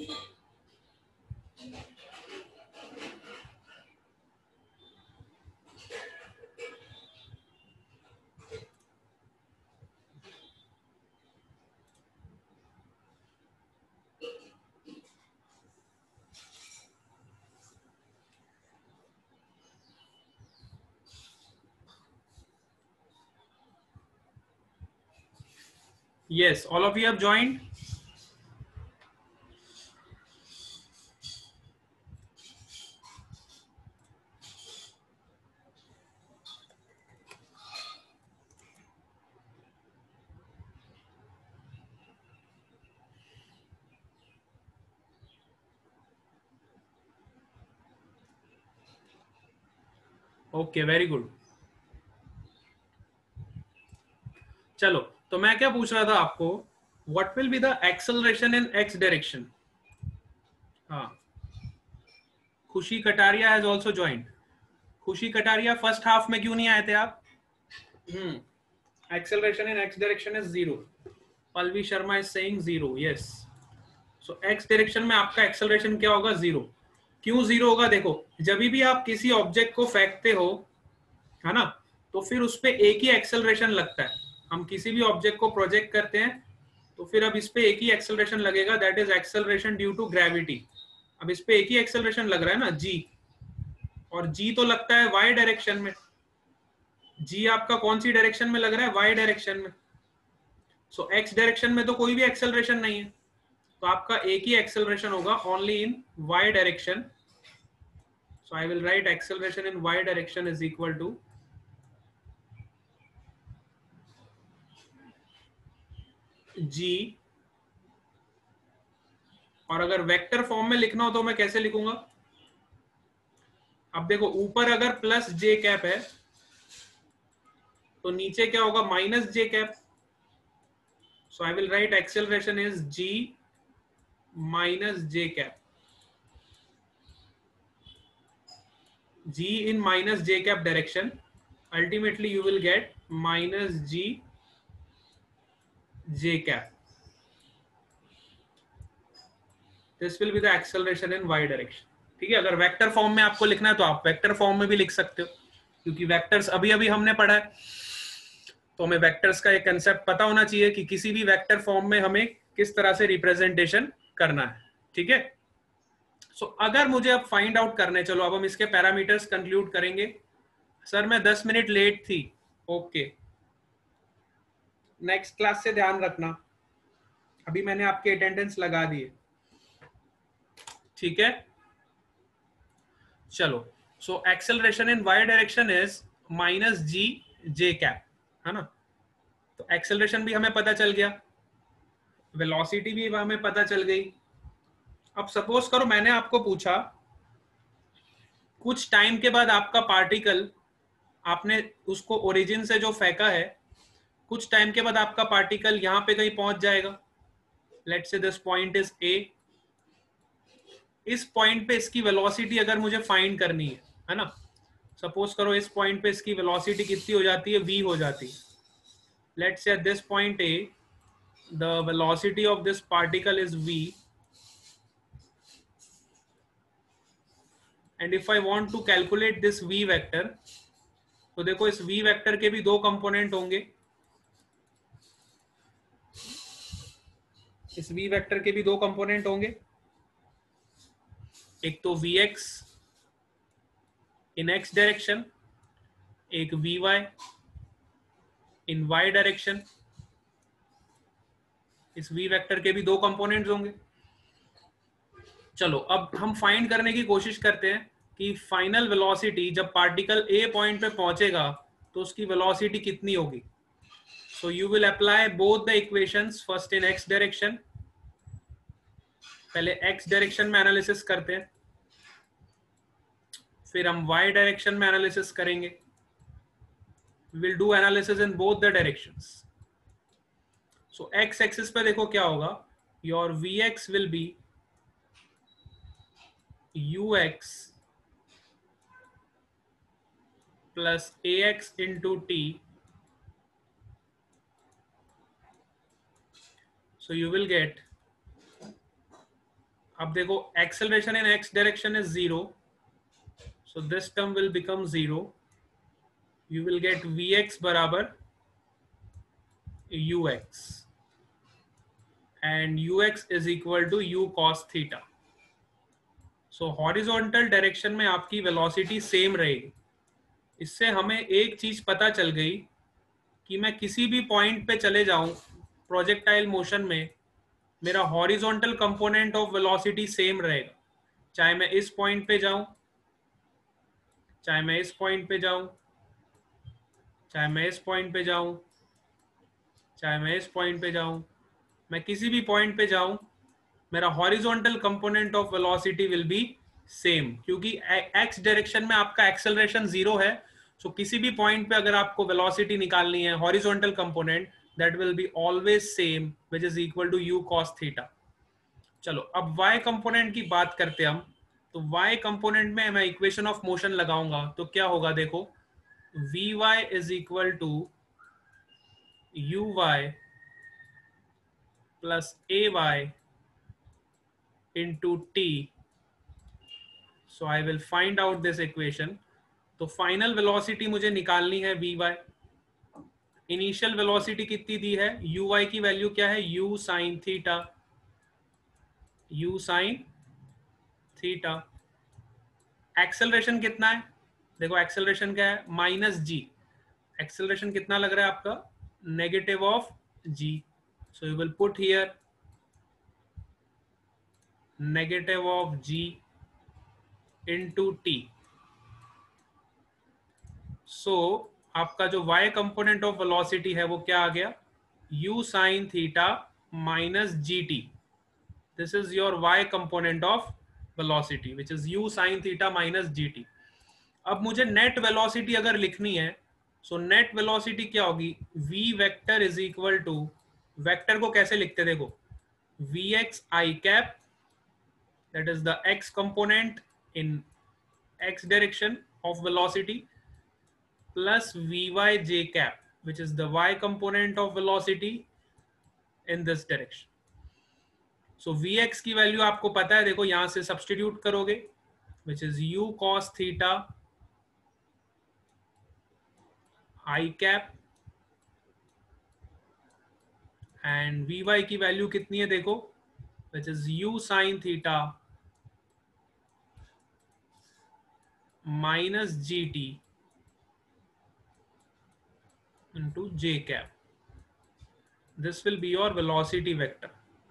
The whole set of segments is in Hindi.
Yes, all of you have joined. Okay, very good. चलो, तो मैं क्या पूछ रहा था आपको, what will be the acceleration in x direction? हाँ, Khushi Kataria has also joined. खुशी कटारिया, फर्स्ट हाफ में क्यों नहीं आए थे आप? Acceleration in x direction is zero. Pallavi Sharma is saying zero, yes. So x direction में आपका एक्सेलरेशन क्या होगा? जीरो। क्यों जीरो होगा? देखो, जब भी आप किसी ऑब्जेक्ट को फेंकते हो, है ना, तो फिर उस पे एक ही एक्सेलरेशन लगता है। हम किसी भी ऑब्जेक्ट को प्रोजेक्ट करते हैं तो फिर अब इस पे एक ही एक्सेलरेशन लगेगा, that is acceleration due to gravity. अब इस पे एक ही एक्सेलरेशन लग रहा है ना, जी, और जी तो लगता है वाई डायरेक्शन में। जी आपका कौन सी डायरेक्शन में लग रहा है? वाई डायरेक्शन में। सो एक्स डायरेक्शन में तो कोई भी एक्सेलरेशन नहीं है, तो आपका एक ही एक्सेलरेशन होगा, only in y direction. So I will write acceleration in y direction is equal to g. और अगर वेक्टर फॉर्म में लिखना हो तो मैं कैसे लिखूंगा? अब देखो, ऊपर अगर प्लस जे कैप है तो नीचे क्या होगा? Minus j cap. So I will write acceleration is g minus j cap. g in minus j cap direction, ultimately you will get minus g j cap. This will be the acceleration in y direction. ठीक है, अगर वेक्टर फॉर्म में आपको लिखना है तो आप वेक्टर फॉर्म में भी लिख सकते हो, क्योंकि वेक्टर्स अभी अभी हमने पढ़ा है, तो हमें वेक्टर्स का एक कंसेप्ट पता होना चाहिए कि किसी भी वेक्टर फॉर्म में हमें किस तरह से रिप्रेजेंटेशन करना है। ठीक है, सो अगर मुझे अब फाइंड आउट करने, चलो अब हम इसके पैरामीटर्स कंक्लूड करेंगे। सर मैं 10 मिनट लेट थी, ओके, नेक्स्ट क्लास से ध्यान रखना, अभी मैंने आपके अटेंडेंस लगा दिए। ठीक है, चलो, so acceleration in y direction is minus g j cap, है ना। तो एक्सेलरेशन भी हमें पता चल गया, वेलोसिटी भी हमें पता चल गई। अब सपोज करो मैंने आपको पूछा, कुछ टाइम के बाद आपका पार्टिकल, आपने उसको ओरिजिन से जो फेंका है, कुछ टाइम के बाद आपका पार्टिकल यहां पे कहीं पहुंच जाएगा। Let's say this point is a. इस पॉइंट पे इसकी वेलोसिटी अगर मुझे फाइंड करनी है ना, सपोज करो इस पॉइंट पे इसकी वेलोसिटी कितनी हो जाती है? v हो जाती है। Let's say at this point a the velocity of this particle is v, and if I want to calculate this v vector, तो देखो इस v वेक्टर के भी दो कंपोनेंट होंगे, इस v वेक्टर के भी दो कंपोनेंट होंगे, एक तो vx इन x डायरेक्शन, एक vy इन y डायरेक्शन। इस v वेक्टर के भी दो कंपोनेंट्स होंगे। चलो अब हम फाइंड करने की कोशिश करते हैं कि फाइनल वेलोसिटी जब पार्टिकल ए पॉइंट पे पहुंचेगा तो उसकी वेलोसिटी कितनी होगी। So you will apply both the equations, first in x direction, पहले एक्स डायरेक्शन में एनालिसिस करते हैं, फिर हम वाई डायरेक्शन में एनालिसिस करेंगे। Will do analysis in both the directions. So x axis पे देखो क्या होगा, your v x will be u x plus ax into t, so you will get अब देखो acceleration in x direction is 0, so this term will become 0. You will get Vx बराबर Ux and Ux is equal to U cos theta. So horizontal direction में आपकी वेलोसिटी सेम रहेगी. इससे हमें एक चीज पता चल गई कि मैं किसी भी पॉइंट पे चले जाऊं प्रोजेक्टाइल मोशन में, मेरा horizontal component of velocity same रहेगा. चाहे मैं इस पॉइंट पे जाऊं, चाहे मैं इस पॉइंट पे जाऊं, चाहे मैं इस पॉइंट पे जाऊं, चाहे मैं इस पॉइंट पे जाऊं, मैं किसी भी पॉइंट पे जाऊं, मेरा horizontal component of velocity will be same, क्योंकि एक्स डायरेक्शन में आपका एक्सेलरेशन 0 है. सो किसी भी पॉइंट पे अगर आपको वेलोसिटी निकालनी है horizontal component, that will be always same, which is equal to u cos theta. चलो अब y कंपोनेंट की बात करते हैं हम. तो y कंपोनेंट में मैं इक्वेशन ऑफ मोशन लगाऊंगा तो क्या होगा, देखो vy is equal to uy plus ay into t. So I will find out this equation. तो फाइनल वेलोसिटी मुझे निकालनी है vy. इनिशियल वेलोसिटी कितनी दी है, uy की वैल्यू क्या है, u sine theta, u sine theta. Acceleration कितना है, देखो एक्सेलरेशन क्या है, माइनस जी. एक्सेलरेशन कितना लग रहा है आपका, negative of g. So you will put here negative of g into t. सो आपका जो y कंपोनेंट ऑफ वेलोसिटी है वो क्या आ गया, u sine theta minus g t. This is your y component of velocity which is u sine theta minus g t. अब मुझे नेट वेलोसिटी अगर लिखनी है, सो नेट वेलोसिटी क्या होगी, v vector is equal to, vector को कैसे लिखते, देखो vx i cap, that is the x component in x direction of velocity, plus vy j cap, which is the y component of velocity in this direction. So vx की वैल्यू आपको पता है, देखो यहां से सब्स्टिट्यूट करोगे, which is u cos theta I cap, and vy की वैल्यू कितनी है देखो, which is u sin theta minus gt into j cap. This will be your velocity vector.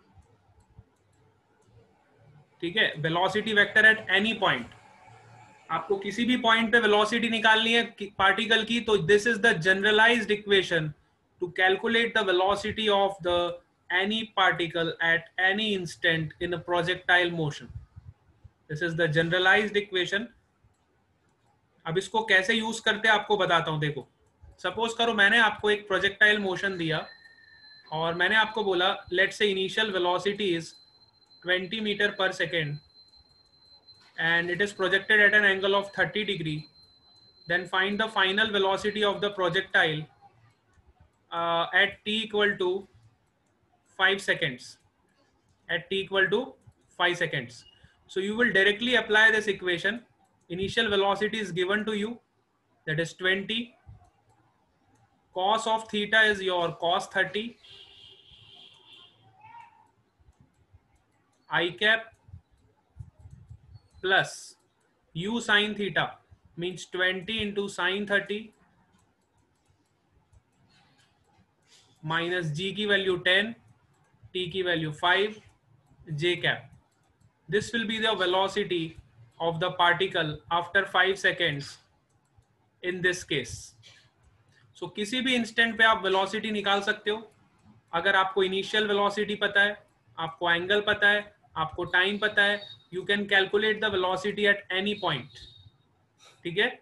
ठीक है, velocity vector at any point. आपको किसी भी पॉइंट पे वेलोसिटी निकालनी है पार्टिकल की, तो this is the generalised equation to calculate the velocity of the any particle at any instant in a projectile motion. This is the generalised equation. अब इसको कैसे यूज करते हैं आपको बताता हूं. देखो सपोज करो मैंने आपको एक प्रोजेक्टाइल मोशन दिया और मैंने आपको बोला let's say initial velocity is 20 metre per second and it is projected at an angle of 30 degree, then find the final velocity of the projectile at t equal to 5 seconds. At t equal to 5 seconds. So you will directly apply this equation. Initial velocity is given to you, that is 20. Cos of theta is your cos 30. I cap plus u sin theta means 20 into sin 30 minus g की वैल्यू 10, t की वैल्यू 5, j cap. This will be the velocity of the particle after 5 seconds in this case. So किसी भी इंस्टेंट पे आप वेलोसिटी निकाल सकते हो. अगर आपको इनिशियल वेलोसिटी पता है, आपको एंगल पता है, आपको टाइम पता है, you can calculate the velocity at any point. ठीक है.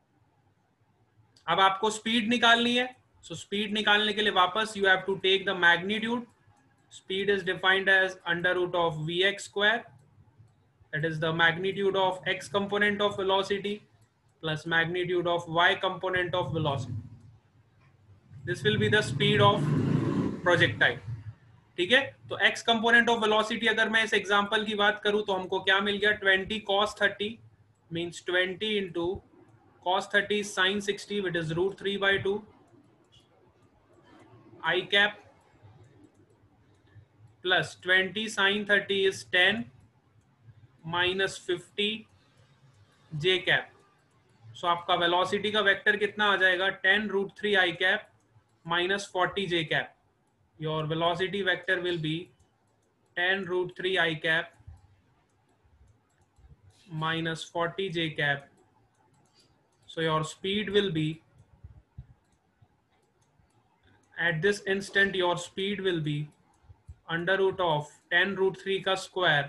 अब आपको स्पीड निकालनी है, so स्पीड निकालने के लिए वापस you have to take the magnitude. Speed is defined as under root of vx square, that is the magnitude of x component of velocity plus magnitude of y component of velocity. This will be the speed of projectile. ठीक है, तो x कंपोनेंट ऑफ वेलोसिटी अगर मैं इस एग्जांपल की बात करूं तो हमको क्या मिल गया, 20 cos 30 means 20 into cos 30 is sin 60 which is √3/2 I cap plus 20 sin 30 is 10 minus 50 j cap. So आपका वेलोसिटी का वेक्टर कितना आ जाएगा, 10√3 I cap minus 40 j cap. Your velocity vector will be 10√3 I cap minus 40 j cap. So your speed will be, at this instant your speed will be under root of 10√3 का square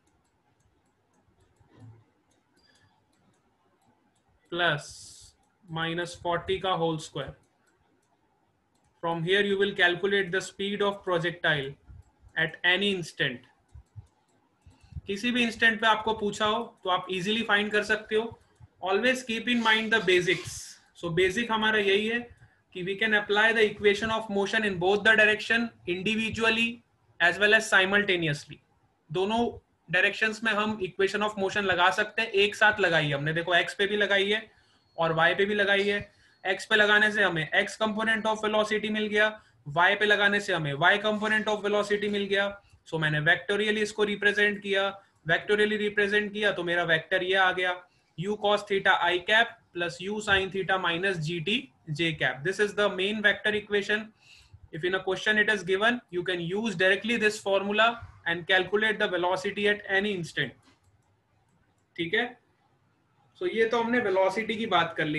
plus minus 40 का whole square. From here you will calculate the speed of projectile at any instant. किसी भी इंस्टेंट पे आपको पूछा हो तो आप इजीली फाइंड कर सकते हो. Always keep in mind the basics. So basic हमारा यही है कि we can apply the equation of motion in both the direction individually as well as simultaneously. दोनों डायरेक्शंस में हम इक्वेशन ऑफ मोशन लगा सकते हैं. एक साथ लगाई है हमने, देखो एक्स पे भी लगाई है और वाई पे भी लगाई है. एक्स पे लगाने से हमें एक्स कंपोनेंट ऑफ वेलोसिटी मिल गया, वाई पे लगाने से हमें वाई कंपोनेंट ऑफ वेलोसिटी मिल गया. सो मैंने वेक्टोरियली इसको रिप्रेजेंट किया, वेक्टोरियली रिप्रेजेंट किया तो मेरा वेक्टर ये आ गया, u cos theta I cap plus u sin theta minus gt j cap. This is the main vector equation. If in a question it is given, you can use directly this formula and calculate the velocity at any instant. ठीक है, so ये तो हमने velocity की बात कर ली.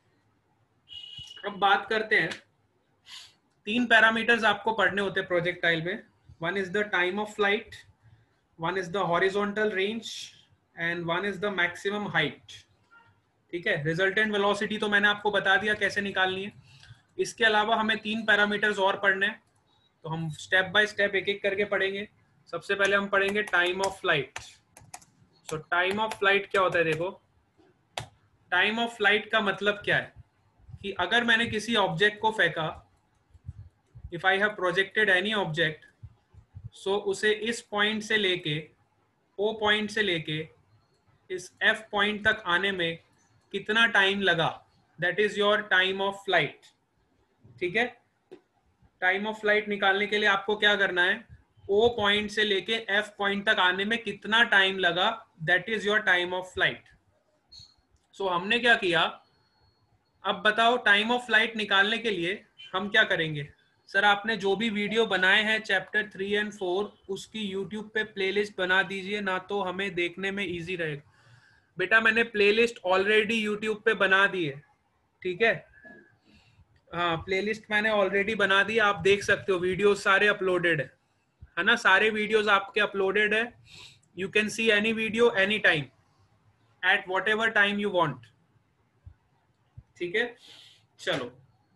अब बात करते हैं, 3 पैरामीटर्स आपको पढ़ने होते हैं प्रोजेक्टाइल में. One is the time of flight, one is the horizontal range and one is the maximum height. ठीक है, रिजल्टेंट वेलोसिटी तो मैंने आपको बता दिया कैसे निकालनी है. इसके अलावा हमें 3 पैरामीटर्स और पढ़ने हैं, तो हम स्टेप बाय स्टेप एक एक करके पढ़ेंगे. सबसे पहले हम पढ़ेंगे time of flight. So time of flight क्या होता है, देखो टाइम ऑफ फ्लाइट का मतलब क्या है कि अगर मैंने किसी ऑब्जेक्ट को फेंका, if I have projected any object, so उसे इस पॉइंट से लेके ओ पॉइंट से लेके इस एफ पॉइंट तक आने में कितना टाइम लगा, that is your time of flight. ठीक है, टाइम ऑफ फ्लाइट निकालने के लिए आपको क्या करना है, ओ पॉइंट से लेके एफ पॉइंट तक आने में कितना टाइम लगा, that is your time of flight. So हमने क्या किया, अब बताओ टाइम ऑफ फ्लाइट निकालने के लिए हम क्या करेंगे. सर आपने जो भी वीडियो बनाए हैं चैप्टर 3 और 4 उसकी यूट्यूब पे प्लेलिस्ट बना दीजिए ना, तो हमें देखने में इजी रहेगा. बेटा मैंने प्लेलिस्ट ऑलरेडी यूट्यूब पे बना दी है. ठीक है, हाँ प्लेलिस्ट मैंने ऑलरेडी बना दी, आप देख सकते हो, वीडियो सारे अपलोडेड है ना, सारे वीडियोस आपके अपलोडेड है. You can see any video any time at whatever time you want. ठीक है, चलो.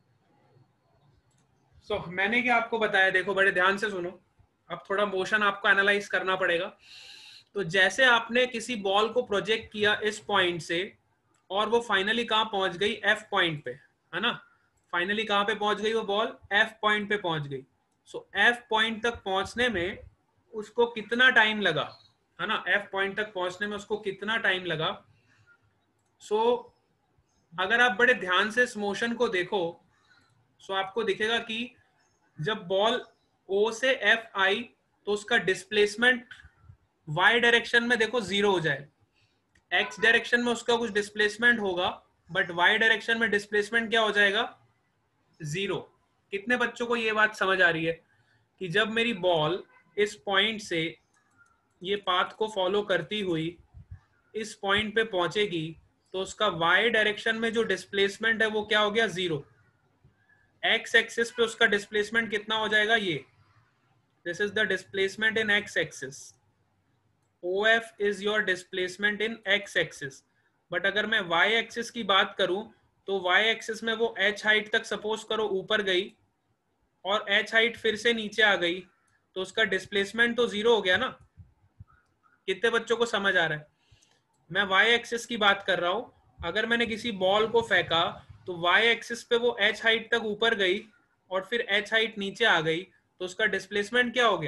सो मैंने क्या आपको बताया, देखो बड़े ध्यान से सुनो, अब थोड़ा मोशन आपको एनालाइज करना पड़ेगा. तो जैसे आपने किसी बॉल को प्रोजेक्ट किया इस पॉइंट से और वो फाइनली कहाँ पहुंच गई, एफ पॉइंट पे, है ना. फाइनली कहाँ पे पहुंच गई वो बॉल, एफ पॉइंट पे पहुंच गई. सो एफ पॉइंट तक पहुंचने में उसको कितना टाइम लगा, है ना, एफ पॉइंट तक पहुंचने में उसको कितना टाइम लगा. सो अगर आप बड़े ध्यान से इस मोशन को देखो, सो आपको दिखेगा कि जब बॉल ओ से एफ आई तो उसका डिस्प्लेसमेंट वाई डायरेक्शन में देखो 0 हो जाए. एक्स डायरेक्शन में उसका कुछ डिस्प्लेसमेंट होगा, बट वाई डायरेक्शन में डिस्प्लेसमेंट क्या हो जाएगा, 0. कितने बच्चों को ये बात समझ आ रही है कि जब मेरी बॉल इस पॉइंट से ये पाथ को फॉलो करती हुई इस पॉइंट पे पहुंचेगी तो उसका वाई डायरेक्शन में जो डिस्प्लेसमेंट है वो क्या हो गया, 0. एक्स एक्सिस पे उसका डिस्प्लेसमेंट कितना हो जाएगा, ये, this is the displacement in x axis. OF is your displacement in x axis. But अगर मैं y एक्सिस की बात करूं तो y एक्सिस में वो h हाइट तक सपोज करो ऊपर गई और h हाइट फिर से नीचे आ गई तो उसका डिस्प्लेसमेंट तो 0 हो गया ना. कितने बच्चों को समझ आ रहा है, मैं y एक्सिस की बात कर रहा हूं. अगर मैंने किसी बॉल को फेंका तो y एक्सिस पे वो h हाइट तक ऊपर गई और फिर h हाइट नीचे आ गई तो उसका डिस्प्लेसमेंट क्या हो गया,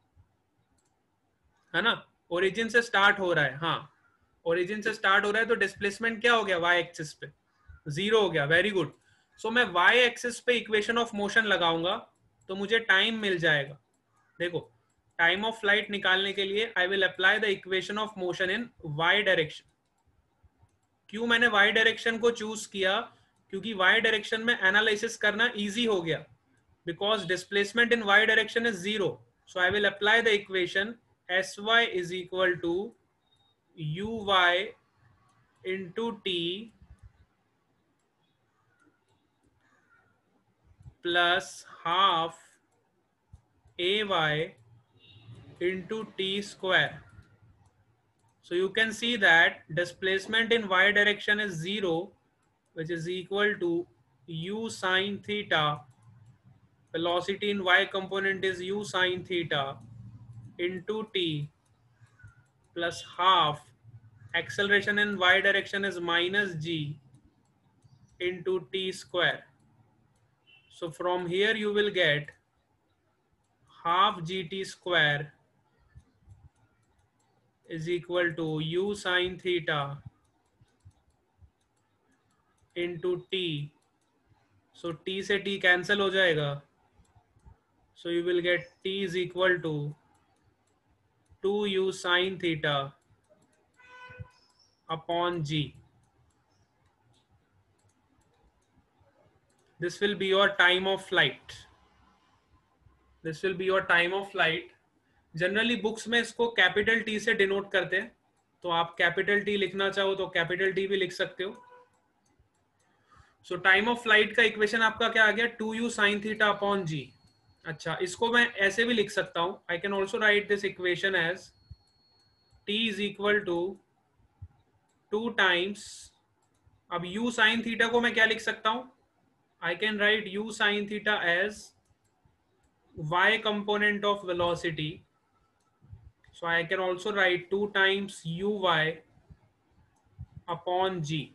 है ना, ओरिजिन से स्टार्ट हो रहा है, हाँ ओरिजिन से स्टार्ट हो रहा है, तो डिस्प्लेसमेंट क्या हो गया वाई एक्सिस पे, 0 हो गया, वेरी गुड। सो मैं वाई एक्सिस पे इक्वेशन ऑफ मोशन लगाऊंगा तो मुझे टाइम मिल जाएगा। देखो टाइम ऑफ फ्लाइट निकालने के लिए I will apply the equation of motion in y direction. क्यों मैंने वाई डायरेक्शन को चूज किया, क्योंकि वाई डायरेक्शन में एनालिसिस करना इजी हो गया, because displacement in y direction is 0. So I will apply the equation sy is equal to uy into t plus half ay into t square. So you can see that displacement in y direction is 0, which is equal to u sine theta. Velocity in y component is u sine theta into t plus half. Acceleration in y direction is minus g into t square. So from here you will get half gt square is equal to u sine theta into t. So t से t cancel हो जाएगा. So you will get t is equal to 2u sine theta upon g. This will be your time of flight. This will be your time of flight. Generally books में इसको कैपिटल टी से डिनोट करते हैं, तो आप कैपिटल टी लिखना चाहो तो कैपिटल टी भी लिख सकते हो। सो टाइम ऑफ फ्लाइट का इक्वेशन आपका क्या आ गया, 2u sin थीटा अपॉन जी। अच्छा इसको मैं ऐसे भी लिख सकता हूं, I can also write this equation as t is equal to 2 times, अब u sin थीटा को मैं क्या लिख सकता हूं, I can write u sin theta as y component of velocity. So I can also write 2 times uy upon g.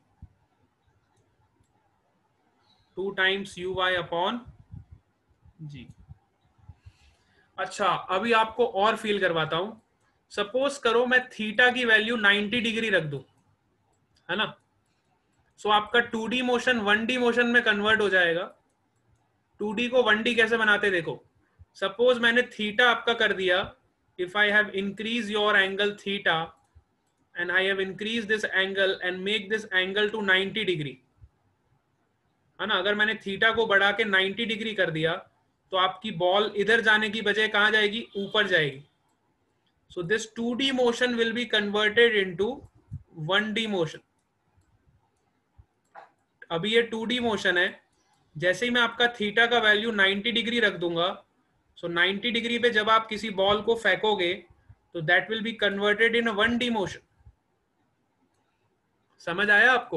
2 times uy upon g. अच्छा अभी आपको और फील करवाता हूं। सपोज करो मैं थीटा की वैल्यू 90 डिग्री रख दूं, है ना, सो आपका 2D मोशन 1D मोशन में कन्वर्ट हो जाएगा। 2D को 1D कैसे बनाते देखो, सपोज मैंने थीटा आपका कर दिया, if I have increased your angle theta and I have increased this angle and make this angle to 90 degree, है ना, अगर मैंने थीटा को बढ़ा के 90 डिग्री कर दिया तो आपकी बॉल इधर जाने की बजाय कहां जाएगी, ऊपर जाएगी। So this 2D motion will be converted into 1D motion. अभी ये 2D मोशन है, जैसे ही मैं आपका थीटा का वैल्यू 90 डिग्री रख दूंगा, सो 90 डिग्री पे जब आप किसी बॉल को फेंकोगे तो that will be converted in 1D motion. समझ आया आपको,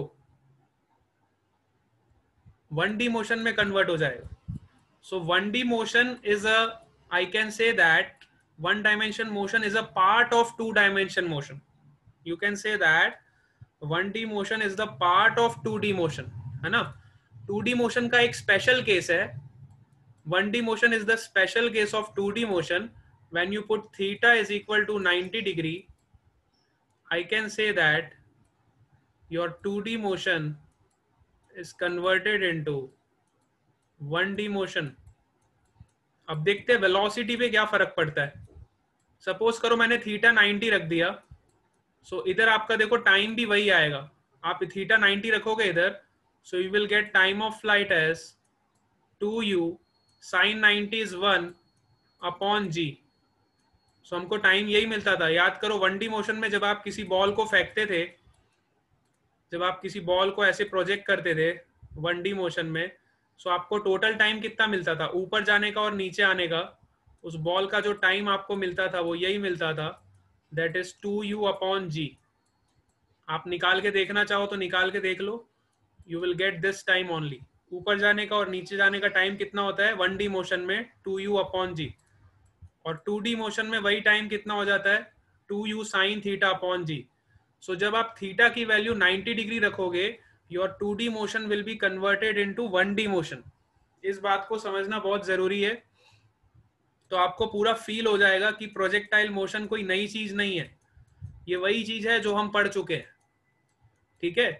1D मोशन में कन्वर्ट हो जाएगा। So 1D motion is a, I can say that 1 dimension motion is a part of 2 dimension motion. You can say that 1D motion is the part of 2D motion, है ना। 2D मोशन का एक स्पेशल केस है, 1D motion is the special case of 2D motion. When you put theta is equal to 90 degree, I can say that your 2D motion is converted into 1D motion. अब देखते हैं वेलोसिटी पे क्या फर्क पड़ता है। सपोज करो मैंने थीटा 90 रख दिया, सो इधर आपका देखो टाइम भी वही आएगा, आप थीटा 90 रखोगे इधर, so you will get time of flight as 2u sin 90 is 1 upon g। So हमको टाइम यही मिलता था, याद करो 1D मोशन में जब आप किसी बॉल को फेंकते थे, जब आप किसी बॉल को ऐसे प्रोजेक्ट करते थे 1D मोशन में, सो आपको टोटल टाइम कितना मिलता था, ऊपर जाने का और नीचे आने का, उस बॉल का जो टाइम आपको मिलता था वो यही मिलता था, that is 2u upon g। आप निकाल के देखना चाहो तो निकाल के देख लो, you will get this time only. ऊपर जाने का और नीचे जाने का टाइम कितना होता है 1D मोशन में, 2u अपॉन g, और 2D मोशन में वही टाइम कितना हो जाता है 2u sin theta upon g। So जब आप थीटा की वैल्यू 90 डिग्री रखोगे, your 2D motion will be converted into 1D motion. इस बात को समझना बहुत जरूरी है। तो आपको पूरा फील हो जाएगा कि प्रोजेक्टाइल मोशन कोई नई चीज नहीं है, ये वही चीज है जो हम पढ़ चुके हैं। ठीक है,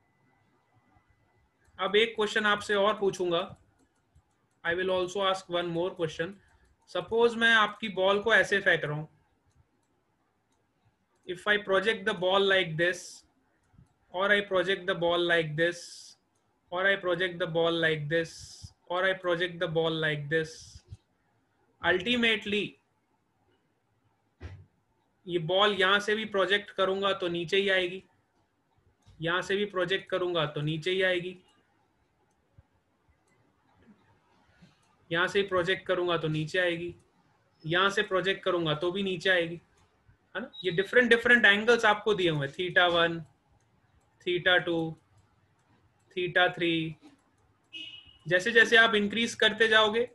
अब एक क्वेश्चन आपसे और पूछूंगा, I will also ask one more question. Suppose मैं आपकी बॉल को ऐसे फेंक रहा हूं, if I project the ball like this, or I project the ball like this, or I project the ball like this, or I project the ball like this, ultimately ये बॉल यहां से भी प्रोजेक्ट करूंगा तो नीचे ही आएगी, यहां से भी प्रोजेक्ट करूंगा तो नीचे ही आएगी, यहां से प्रोजेक्ट करूंगा तो नीचे आएगी, यहां से प्रोजेक्ट करूंगा तो भी नीचे आएगी, है ना। ये डिफरेंट डिफरेंट एंगल्स आपको दिए हुए, θ1, θ2, θ3। जैसे जैसे आप इंक्रीज करते जाओगे,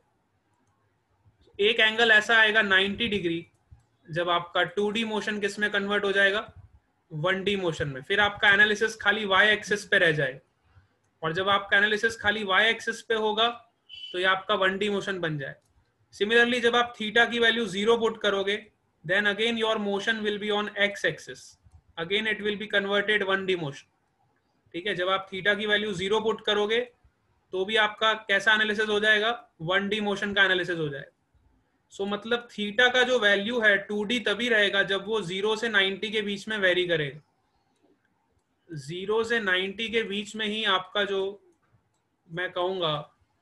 एक एंगल ऐसा आएगा 90 डिग्री, जब आपका 2D मोशन किस में कन्वर्ट हो जाएगा, 1D मोशन में। फिर आपका एनालिसिस खाली y एक्सिस पे रह जाए, और जब आपका एनालिसिस खाली y एक्सिस पे होगा तो ये आपका 1D मोशन बन जाए। सिमिलरली जब आप थीटा की वैल्यू 0 पुट करोगे, then again your motion will be on x axis, again it will be converted 1D motion. ठीक है, जब आप थीटा की वैल्यू 0 पुट करोगे तो भी आपका कैसा एनालिसिस हो जाएगा, 1D मोशन का एनालिसिस हो जाएगा। सो मतलब थीटा का जो वैल्यू है 2D तभी रहेगा जब वो 0 से 90 के बीच में वेरी करेगा। 0 से 90 के बीच में ही आपका जो मैं कहूंगा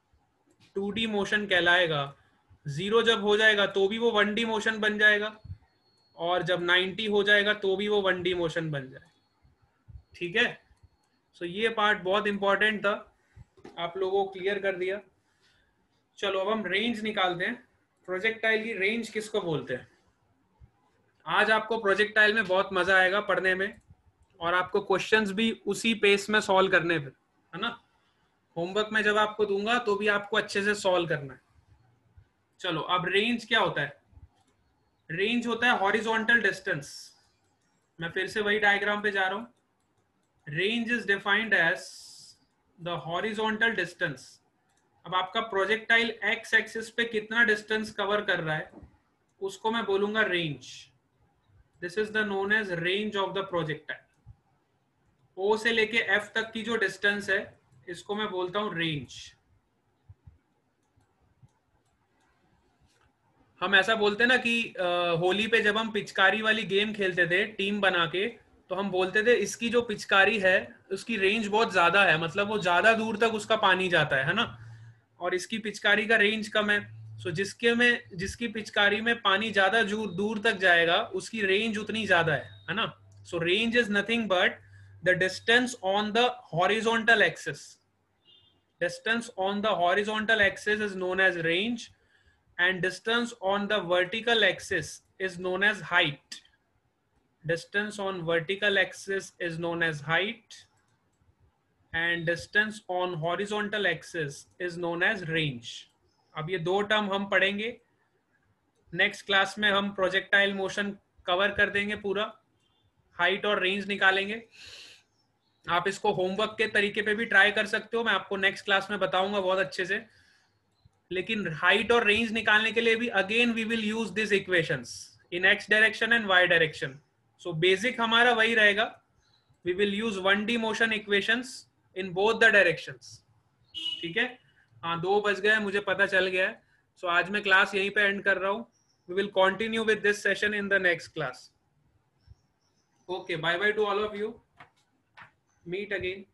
2D मोशन कहलाएगा। 0 जब हो जाएगा तो भी वो 1D मोशन बन जाएगा, और जब 90 हो जाएगा तो भी वो 1D मोशन बन जाएगा। ठीक है, सो ये पार्ट बहुत इंपॉर्टेंट था, आप लोगों को क्लियर कर दिया। चलो अब हम रेंज निकालते हैं। प्रोजेक्टाइल की रेंज किसको बोलते हैं? आज आपको प्रोजेक्टाइल में बहुत मजा आएगा पढ़ने में, और आपको क्वेश्चंस भी उसी पेस में सॉल्व करने पे, है ना। होमवर्क में जब आपको दूंगा तो भी आपको अच्छे से सॉल्व करना है। चलो अब रेंज क्या होता है? रेंज होता है हॉरिजॉन्टल डिस्टेंस। मैं फिर से वही डायग्राम पे जा रहा हूं। Range is defined as the horizontal distance. अब आपका प्रोजेक्टाइल एक्स एक्सिस पे कितना डिस्टेंस कवर कर रहा है उसको मैं बोलूंगा range. This is the known as range of the projectile. O से लेके एफ तक की जो डिस्टेंस है इसको मैं बोलता हूं रेंज। हम ऐसा बोलते हैं ना कि होली पे जब हम पिचकारी वाली गेम खेलते थे टीम बना के, तो हम बोलते थे इसकी जो पिचकारी है उसकी रेंज बहुत ज्यादा है, मतलब वो ज्यादा दूर तक उसका पानी जाता है ना, और इसकी पिचकारी का रेंज कम है। सो जिसकी पिचकारी में पानी ज्यादा दूर तक जाएगा उसकी रेंज उतनी ज्यादा है ना। So range is nothing but the distance on the horizontal axis. Distance on the horizontal axis is known as range, and distance on the vertical axis is known as height. Distance on vertical axis is known as height, and distance on horizontal axis is known as range. अब ये दो टर्म हम पढ़ेंगे नेक्स्ट क्लास में। हम प्रोजेक्टाइल मोशन कवर कर देंगे पूरा, हाइट और रेंज निकालेंगे। आप इसको होमवर्क के तरीके पे भी ट्राई कर सकते हो, मैं आपको नेक्स्ट क्लास में बताऊंगा बहुत अच्छे से। लेकिन हाइट और रेंज निकालने के लिए भी again we will use this equations in x direction and y direction. So basic हमारा वही रहेगा, we will use 1D motion equations in both the directions. ठीक है, हाँ 2 बज गए, मुझे पता चल गया है। सो आज मैं क्लास यहीं पे एंड कर रहा हूँ। We will continue with this session in the next class. Okay, bye bye to all of you, meet again.